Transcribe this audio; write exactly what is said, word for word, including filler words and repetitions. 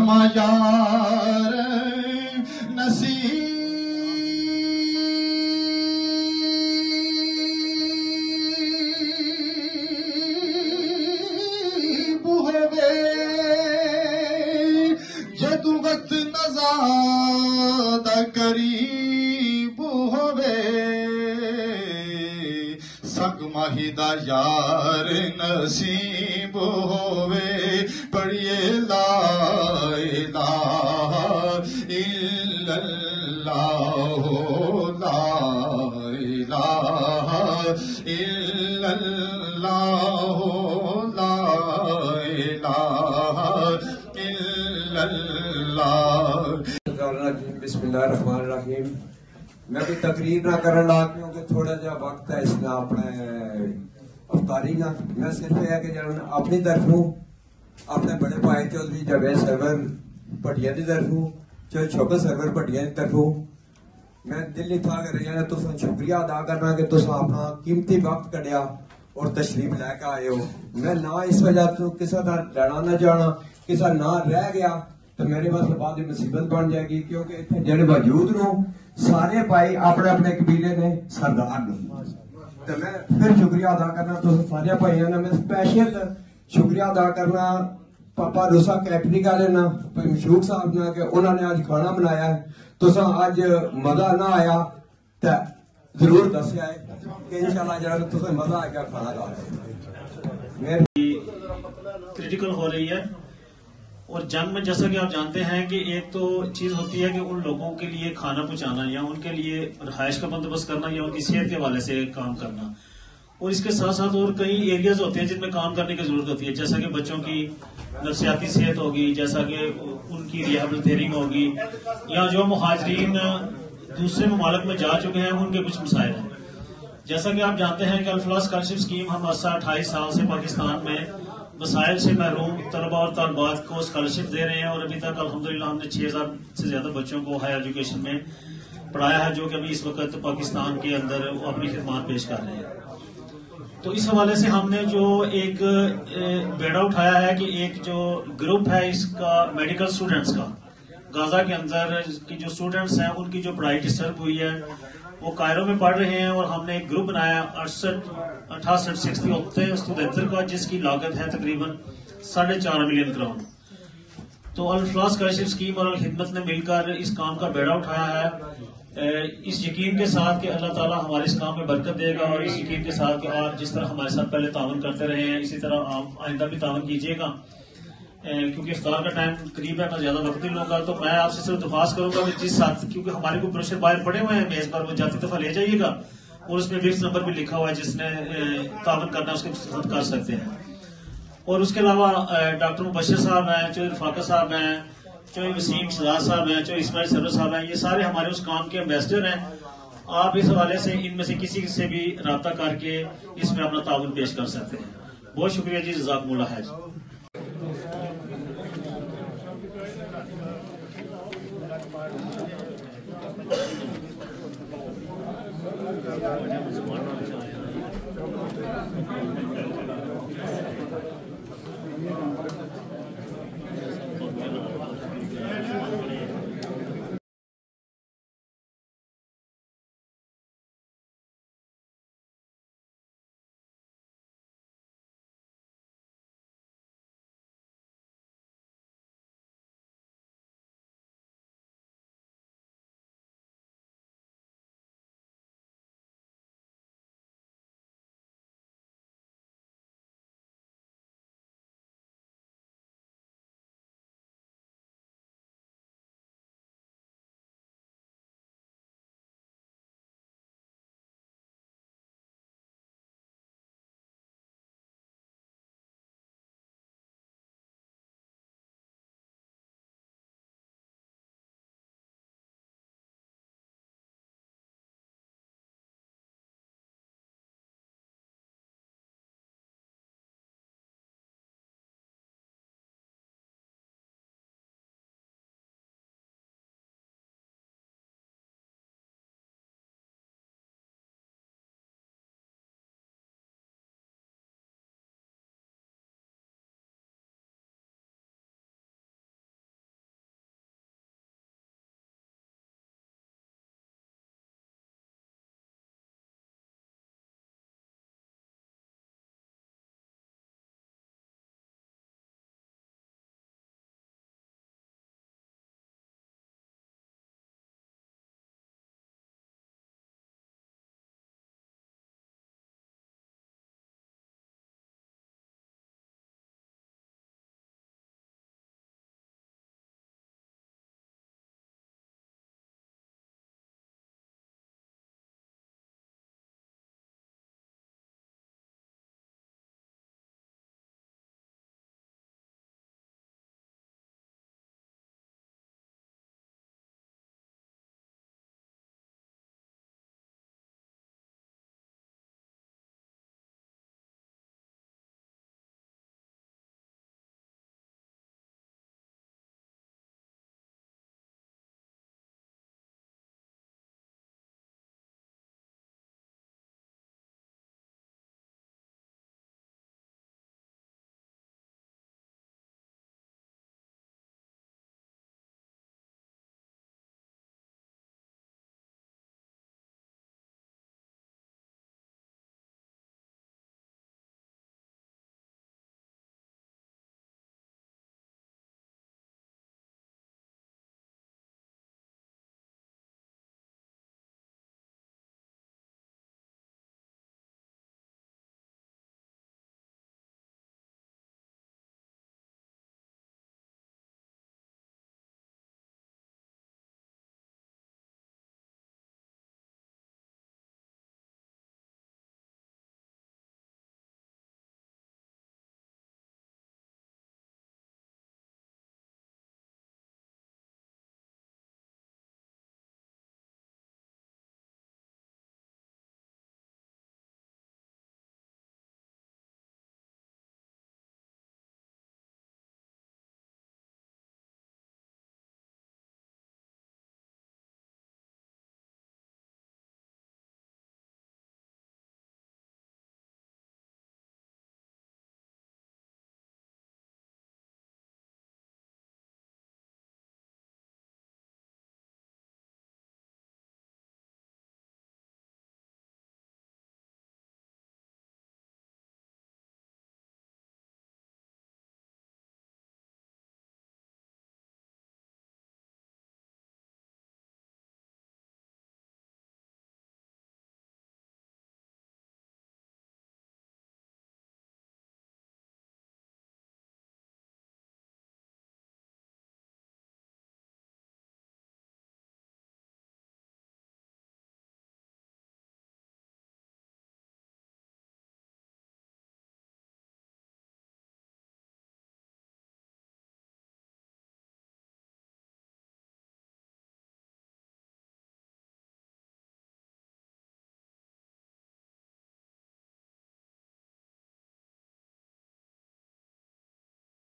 فرما یار نصیب ہوے جدو وقت نزاد قریب ہوے سگ ماہی دا یار نصیب ہوے پڑھیے لا الہ الا اللہ لا الہ الا اللہ لا الہ الا اللہ۔ بسم اللہ الرحمن الرحیم۔ میں کوئی تقریر نہ کرنا لا کیونکہ تھوڑا جا وقت ہے اس کا اپنے افطاری کا، میں صرف یہ ہے کہ جنہوں اپنی طرفوں اپنے بڑے بھائی چودھری جاوید سرور بھٹیا کی طرفوں چاہے چھوٹے سرور بھٹیا کی طرفوں میں دل نہیں تھا کر رہی ہوں تو شکریہ ادا کرنا کہ تم اپنا قیمتی وقت کڈیا اور تشریف لے کے آئے ہو۔ میں نہ اس وجہ تو کسی کا لڑا نہ جانا، کسی نہ رہ گیا تو میرے واسطے بعد مصیبت بن جائے گی، کیونکہ اتنے جڑے موجود نو سارے بھائی اپنے اپنے قبیلے نے سردار نے، تو میں پھر شکریہ ادا کرنا تو سارے بھائیوں نے، میں اسپیشل شکریہ ادا کرنا پاپا روسا کیٹرنگ والے نا مشوق صاحب نے کہ انہوں نے آج کھانا بنایا ہے، تو آج مزہ نہ آیا تو ضرور دسیا ہے کہ انشاءاللہ جڑا تمہیں مزہ آ گیا کھانا کھا کے۔ کریٹیکل ہو رہی ہے اور جنگ میں جیسا کہ آپ جانتے ہیں کہ ایک تو چیز ہوتی ہے کہ ان لوگوں کے لیے کھانا پہنچانا یا ان کے لیے رہائش کا بندوبست کرنا یا ان کی صحت کے حوالے سے کام کرنا، اور اس کے ساتھ ساتھ اور کئی ایریاز ہوتے ہیں جن میں کام کرنے کی ضرورت ہوتی ہے، جیسا کہ بچوں کی نفسیاتی صحت ہوگی، جیسا کہ ان کی ریہیبلیٹیشن ہوگی، یا جو مہاجرین دوسرے ممالک میں جا چکے ہیں ان کے کچھ مسائل ہیں۔ جیسا کہ آپ جانتے ہیں کہ الفلاح اسکالرشپ اسکیم ہم عرصہ اٹھائیس سال سے پاکستان میں مسائل سے محروم طلباء اور طالبات کو اسکالرشپ دے رہے ہیں، اور ابھی تک الحمدللہ ہم نے چھ ہزار سے زیادہ بچوں کو ہائر ایجوکیشن میں پڑھایا ہے، جو کہ ابھی اس وقت پاکستان کے اندر وہ اپنی خدمات پیش کر رہے ہیں۔ تو اس حوالے سے ہم نے جو ایک بیڑا اٹھایا ہے کہ ایک جو گروپ ہے اس کا میڈیکل اسٹوڈنٹس کا، غازہ کے اندر کی جو اسٹوڈنٹس ہیں ان کی جو پڑھائی ڈسٹرب ہوئی ہے وہ کائرو میں پڑھ رہے ہیں، اور ہم نے ایک گروپ بنایا اڑسٹھ اٹھاسٹھ سکسٹی ہوتے ہیں اسٹوڈنٹر کا، جس کی لاگت ہے تقریباً ساڑھے چار ملین کراؤن۔ تو الفلاح اسکالرشپ اسکیم اور الخدمت نے مل کر اس کام کا بیڑا اٹھایا ہے، اس یقین کے ساتھ کہ اللہ تعالیٰ ہمارے اس کام میں برکت دے گا، اور اس یقین کے ساتھ کہ آپ جس طرح ہمارے ساتھ پہلے تعاون کرتے رہے ہیں اسی طرح آپ آئندہ بھی تعاون کیجیے گا، کیونکہ افطار کا ٹائم قریب ہے، نہ زیادہ وقت نہیں ہوگا۔ تو میں آپ سے صرف درخواست کروں گا کہ جس ساتھ، کیونکہ ہمارے کو بروشر باہر پڑے ہوئے ہیں میز پر، وہ جاتی دفعہ لے جائیے گا، اور اس میں وکس نمبر بھی لکھا ہوا ہے، جس نے تعاون کرنا ہے اس کے ساتھ کر سکتے ہیں۔ اور اس کے علاوہ ڈاکٹر مبشر صاحب ہیں، چوہے رفاقہ صاحب ہیں، چوہے وسیم شہزاد صاحب ہیں، چوہے اسماعیل سرور صاحب ہیں، یہ سارے ہمارے اس کام کے ایمبیسڈر ہیں۔ آپ اس حوالے سے ان میں سے کسی سے بھی رابطہ کر کے اس میں اپنا تعاون پیش کر سکتے ہیں۔ بہت شکریہ جی، جزاکم اللہ خیر۔